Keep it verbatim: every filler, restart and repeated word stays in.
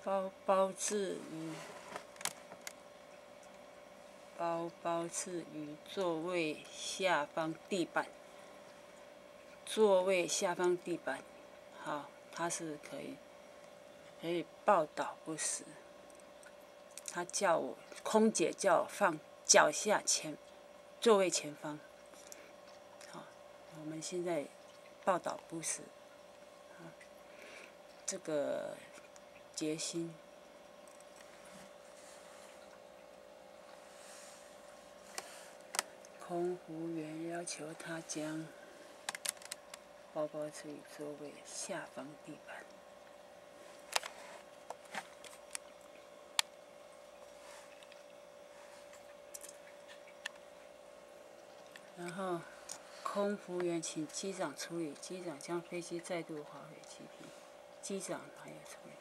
包包置于包包置于座位下方地板，座位下方地板，好，它是可以可以报道不实。他叫我空姐叫我放脚下前座位前方，好，我们现在报道不实，这个捷星。空服员要求他将包包置于座位下方地板。然后，空服员请机长处理，机长将飞机再度划回机坪，机长还有处理。